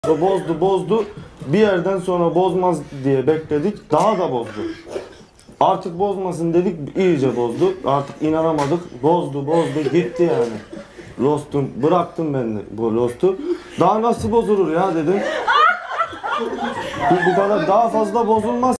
Bozdu. Bir yerden sonra bozmaz diye bekledik. Daha da bozdu. Artık bozmasın dedik, iyice bozdu. Artık inanamadık. Bozdu gitti yani. Lost'um, bıraktım ben de bu Lost'u. Daha nasıl bozulur ya dedim. Bu kadar daha fazla bozulmaz.